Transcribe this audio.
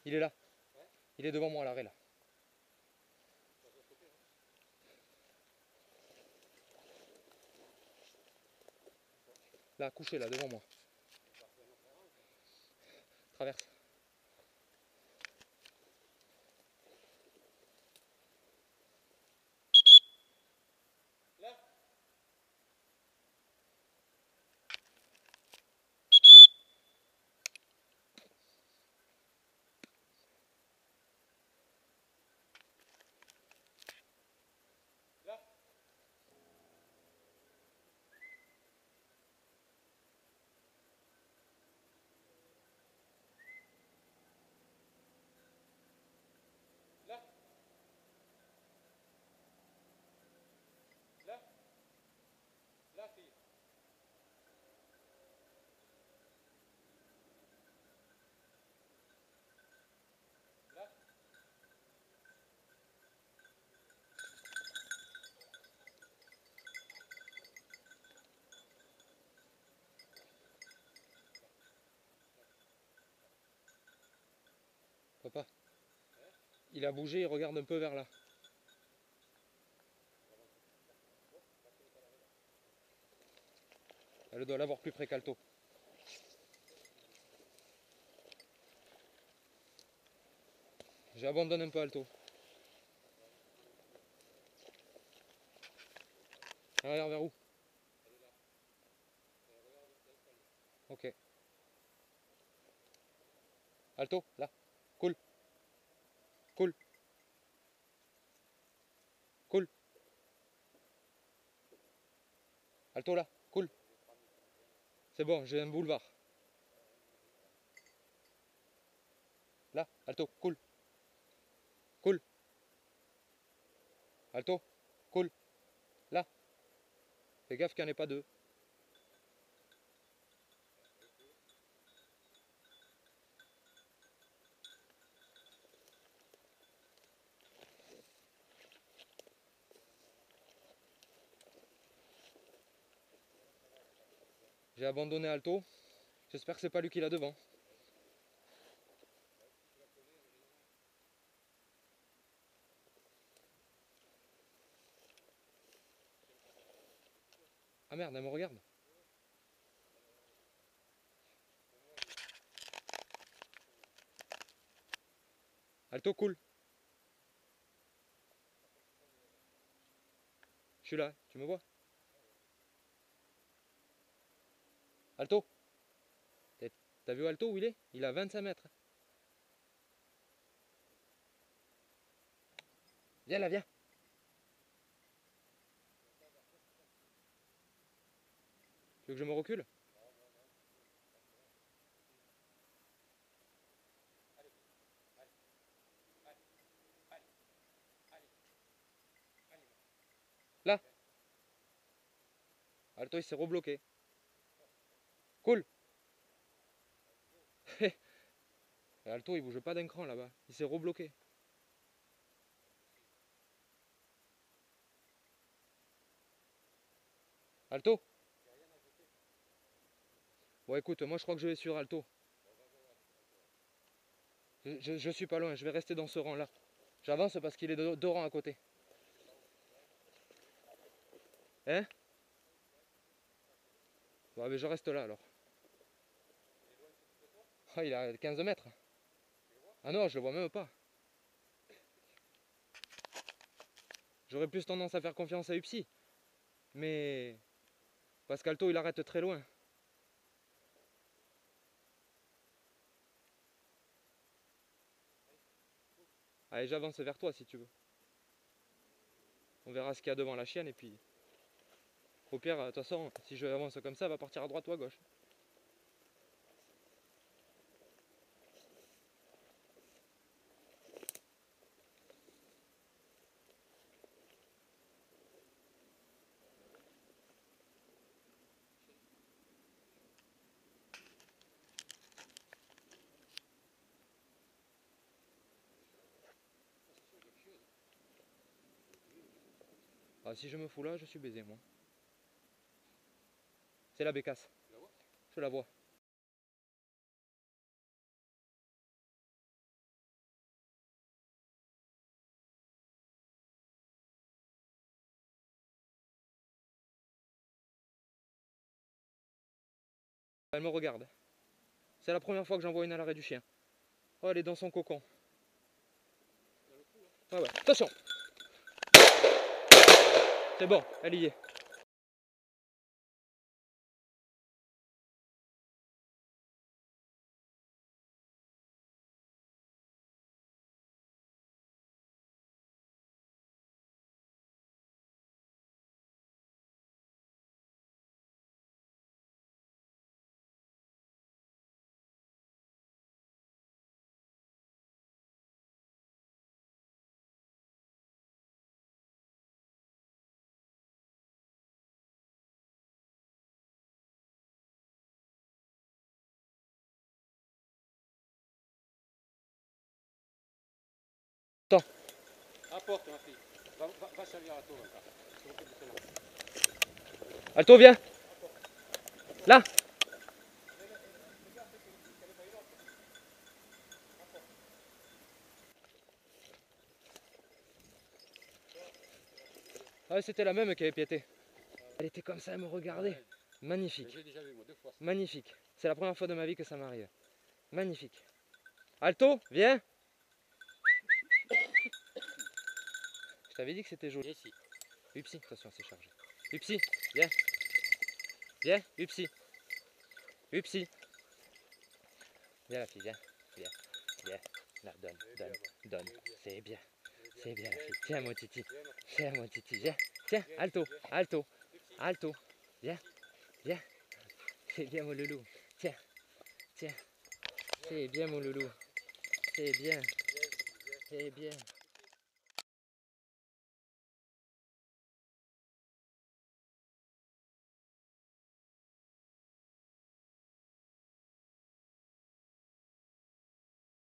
Il est là. Il est devant moi à l'arrêt là. Là, couché là, devant moi. Traverse. Là. Là. Là. Là. Là, fille. Là. Papa, il a bougé, il regarde un peu vers là. Elle doit l'avoir plus près qu'Alto. J'abandonne un peu Alto. Elle regarde vers où? Ok. Alto, là. Cool. Cool. Cool. Alto, là. Cool. C'est bon, j'ai un boulevard. Là, Alto, cool. Cool. Alto, cool. Là. Fais gaffe qu'il n'y en ait pas deux. J'ai abandonné Alto. J'espère que c'est pas lui qui l'a devant. Ah merde, elle me regarde. Alto, cool. Je suis là, tu me vois? Alto. T'as vu Alto où il est? Il a 25 mètres. Viens là, viens. Tu veux que je me recule? Là. Alto, il s'est rebloqué. Cool. Alto, il bouge pas d'un cran là-bas. Il s'est rebloqué. Alto. Bon, écoute, moi je crois que je vais sur Alto. Je suis pas loin, je vais rester dans ce rang-là. J'avance parce qu'il est deux rangs à côté. Hein? Bon, mais je reste là alors. Ah, il a 15 mètres. Ah non, je le vois même pas. J'aurais plus tendance à faire confiance à Upsi. Mais Pascalto, il arrête très loin. Allez, j'avance vers toi si tu veux. On verra ce qu'il y a devant la chienne et puis... Au pire, de toute façon, si je avance comme ça, elle va partir à droite ou à gauche. Ah, si je me fous là, je suis baisé moi. C'est la bécasse. Je la vois. Elle me regarde. C'est la première fois que j'envoie une à l'arrêt du chien. Oh, elle est dans son cocon. Ouais, ouais. Attention. C'est bon, elle y est. Attends. Apporte ma fille. Va servir à toi encore. Alto, viens. Là. Ah, c'était la même qui avait piété. Elle était comme ça, elle me regardait. Magnifique. J'ai déjà vu moi 2 fois. Magnifique. C'est la première fois de ma vie que ça m'arrive. Magnifique. Alto, viens. Je t'avais dit que c'était joli. Ici. Upsi, attention, c'est chargé. Upsi, viens. Viens, Upsi. Upsi. Viens la fille, viens. Viens. Viens. Là, donne. C'est bien. C'est bien la fille. Tiens mon titi. Tiens mon titi. Viens. Tiens, alto. Viens. Viens. C'est bien mon loulou. Tiens. C'est bien mon loulou. C'est bien.